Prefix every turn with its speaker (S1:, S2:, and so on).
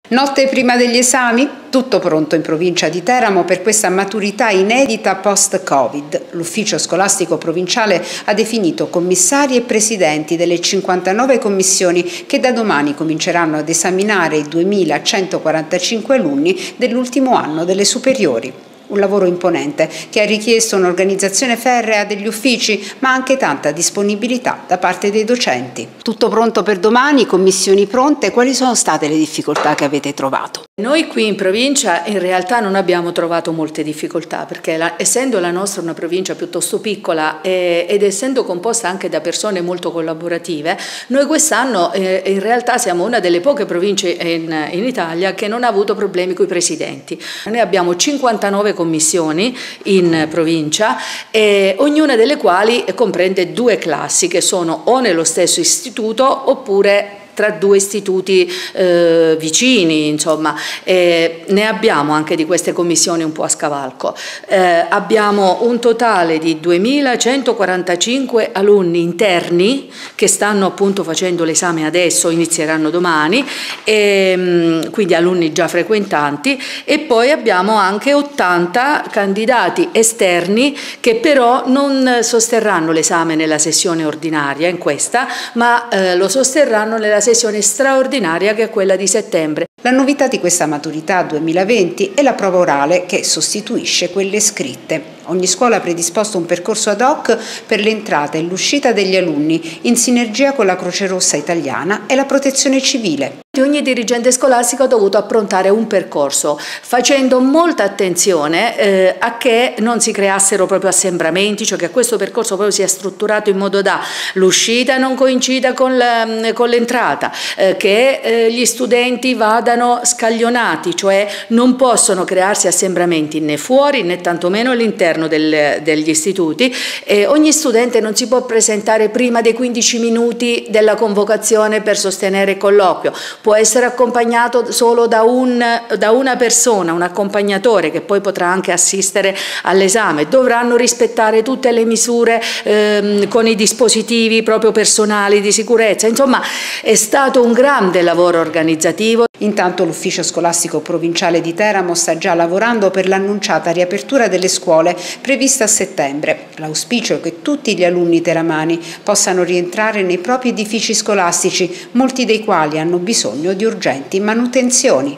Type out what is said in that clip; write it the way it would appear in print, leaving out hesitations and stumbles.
S1: Notte prima degli esami? Tutto pronto in provincia di Teramo per questa maturità inedita post-Covid. L'ufficio scolastico provinciale ha definito commissari e presidenti delle 59 commissioni che da domani cominceranno ad esaminare i 2145 alunni dell'ultimo anno delle superiori. Un lavoro imponente che ha richiesto un'organizzazione ferrea degli uffici, ma anche tanta disponibilità da parte dei docenti. Tutto pronto per domani, commissioni pronte. Quali sono state le difficoltà che avete trovato?
S2: Noi qui in provincia in realtà non abbiamo trovato molte difficoltà perché essendo la nostra una provincia piuttosto piccola ed essendo composta anche da persone molto collaborative, noi quest'anno in realtà siamo una delle poche province in Italia che non ha avuto problemi con i presidenti. Noi abbiamo 59 commissioni in provincia, ognuna delle quali comprende 2 classi che sono o nello stesso istituto oppure tra 2 istituti vicini, insomma, ne abbiamo anche di queste commissioni un po' a scavalco. Abbiamo un totale di 2145 alunni interni che stanno appunto facendo l'esame adesso, inizieranno domani, quindi alunni già frequentanti, e poi abbiamo anche 80 candidati esterni che però non sosterranno l'esame nella sessione ordinaria, in questa, ma lo sosterranno nella sessione straordinaria che è quella di settembre.
S1: La novità di questa maturità 2020 è la prova orale che sostituisce quelle scritte. Ogni scuola ha predisposto un percorso ad hoc per l'entrata e l'uscita degli alunni in sinergia con la Croce Rossa Italiana e la Protezione Civile.
S2: Ogni dirigente scolastico ha dovuto approntare un percorso facendo molta attenzione a che non si creassero proprio assembramenti, cioè che questo percorso proprio sia strutturato in modo da l'uscita non coincida con l'entrata, che gli studenti vadano scaglionati, cioè non possono crearsi assembramenti né fuori né tantomeno all'interno degli istituti. Ogni studente non si può presentare prima dei 15 minuti della convocazione per sostenere il colloquio. Può essere accompagnato solo da una persona, un accompagnatore che poi potrà anche assistere all'esame. Dovranno rispettare tutte le misure con i dispositivi proprio personali di sicurezza. Insomma, è stato un grande lavoro organizzativo.
S1: Intanto l'ufficio scolastico provinciale di Teramo sta già lavorando per l'annunciata riapertura delle scuole prevista a settembre. L'auspicio è che tutti gli alunni teramani possano rientrare nei propri edifici scolastici, molti dei quali hanno bisogno di urgenti manutenzioni.